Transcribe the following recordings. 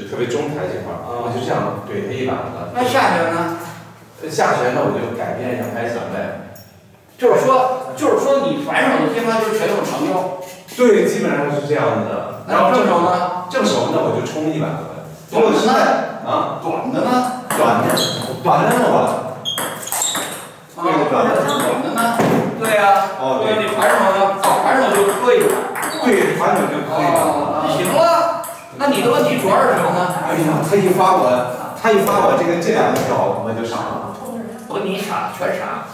特别中台这块儿，我就这样怼他一板子。 那下旋呢？ 下旋呢，我就改变一下拍响呗。 就是说你反手的接发球全用长焦。 对，基本上是这样子的。 然后正手呢？ 正手呢，我就冲一板子。 短的呢？ 啊， 短的呢？ 短的我。对，短的呢？对呀。 哦， 对，你反手呢？反手就可以了。 对，反手就可以了。 那行了，那你的问题主要是什么呢？ 哎呀，他一发我这两个脚，我就傻了。 不，你傻，全傻。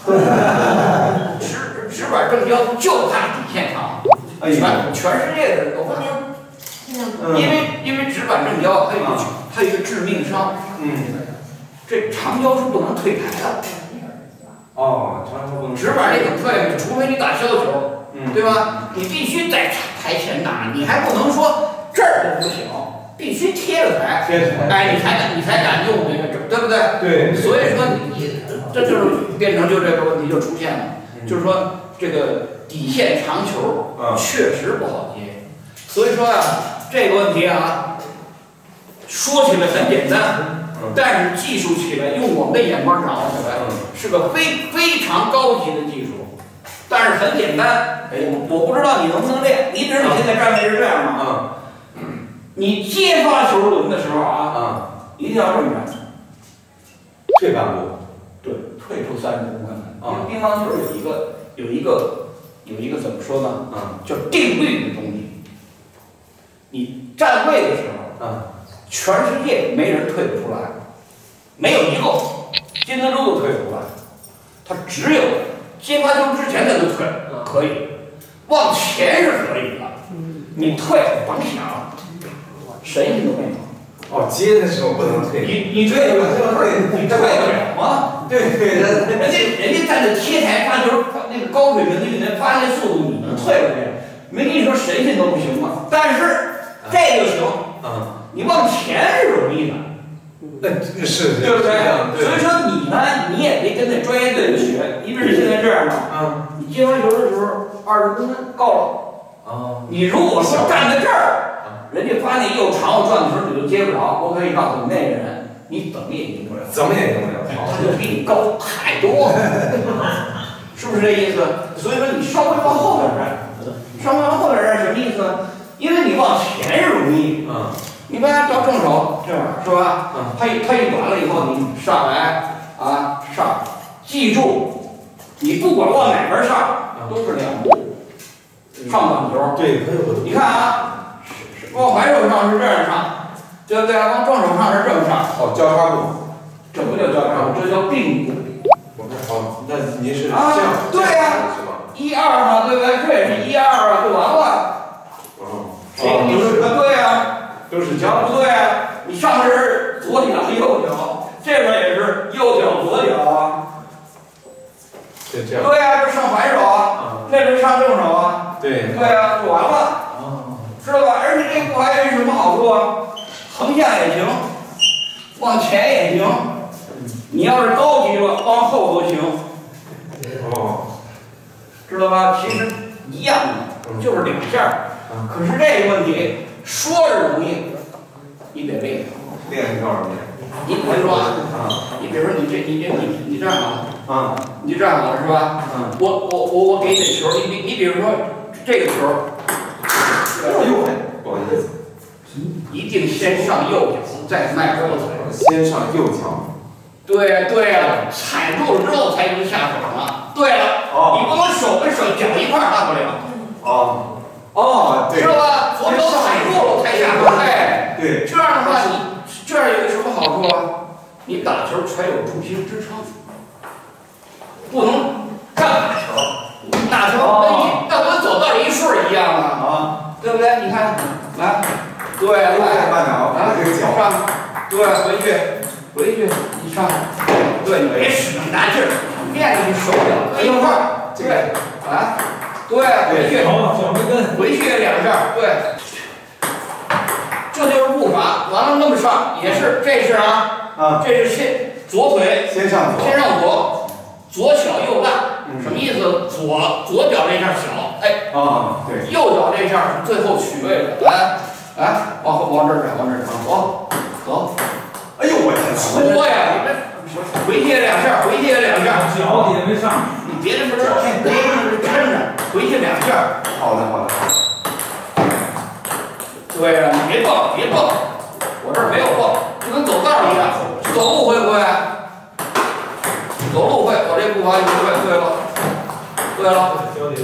直板正交就怕底线长，全世界的人都怕。因为直板正交它有一个致命伤。这长焦是不能退台的。 哦，长焦不能。 直板你怎么退？除非你打削球，对吧？你必须在台前打，你还不能说这儿都不行，必须贴着台。哎，你才敢用那个，对不对？ 对。 所以说你这就是变成就这个问题就出现了，就是说这个底线长球确实不好接。所以说啊，这个问题啊，说起来很简单，但是技术起来，用我们的眼光掌握起来，是个非常高级的技术，但是很简单。我不知道你能不能练。你比如你现在站位是这样吗？你接发球轮的时候啊，一定要这么站， 退半步， 对，退出30公分。因为乒乓球有一个怎么说呢？叫定律的东西。你站位的时候，全世界没人退得出来，没有一个金德州都退不出来，他只有接发球之前他就退可以，往前是可以的，你退甭想，神性都没有。 哦，接的时候不能退。 你退不了，你退不了吗？ 对， 人家在这贴台发球，那个高水平的运动员发现速度，你能退过去？没跟你说神仙都不行吗？但是这就行。你往前是容易的。 是， 对不对？所以说你呢，你也得跟那专业队的学。你比如现在这样的，你接完球的时候20公分够了。你如果说站在这儿，人家发现又长又转的时候你就接不着，我可以告诉你那个人，你怎么也赢不了。 怎么也赢不了， 他就比你高太多，是不是这意思？所以说你稍微往后点站，稍微往后点站什么意思？因为你往前是容易，你把它找正手这样是吧？他一短了以后，你上来上，记住，你不管往哪边上，都是2步上短球。 对， 你看啊，往反手上是这样上，对不对？往正手上是这么上。 交叉步， 这不叫交叉步，这叫并步。 那您是这样？ 对呀，1、2嘛，对不对？这也是1、2啊，就完了。你说对呀， 都是这样不对啊？你上面是左脚右脚，这边也是右脚左脚啊。 对这样。 对呀，这上反手啊，这边上正手啊。 对。 对呀，就完了。知道吧？而且这步还有什么好处啊？横向也行，往前也行。你要是高级了，往后都行。知道吧？其实一样的，就是2下。可是这个问题说是容易，你得练。 练多少年？ 你比如说你这样好，你就这样好是吧？我给你的球，你比如说这个球， 不好意思， 一定先上右脚，再迈后腿。 先上右脚。 对呀，踩住了之后才能下手嘛。对了，你不能手跟脚一块干不了。 对， 知道吧？左脚踩住了才下手。 对， 这样的话，你这样有个什么好处啊？你打球才有重心支撑，不能干打球。打球跟走道一顺一样啊，对不对？你看，来，对，来， 慢点啊，这个脚上，对，回去，你上，对，你别使那么大劲儿，练你手脚搁一块儿，对，来。对，回去，回去2下，对，这就是步伐。完了那么上也是，这是这是左腿先上左，左小右大，什么意思？左脚这下小， 对， 右脚这下是最后取位的，来， 啊，往这儿站，往这儿站，走，走。 哎呦我天！ 搓呀，你这回贴两下，回贴两下。 脚底下没上。 你别这么着，别这么抻着，回贴两下。 好的好的。 对呀，你别蹦，别蹦，我这儿没有蹦，就跟走道一样。走路会不会？走路会，我这步伐你会。对了，对了。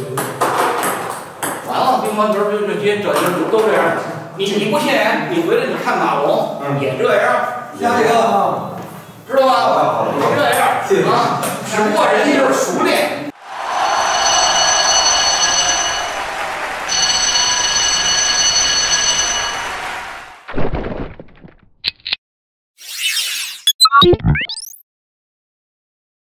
完了，乒乓球就这些这些都这样。你不信？你回来你看马龙也这样。 下一个， 知道吧？ 好的， 也这样啊，只不过人家就是熟练。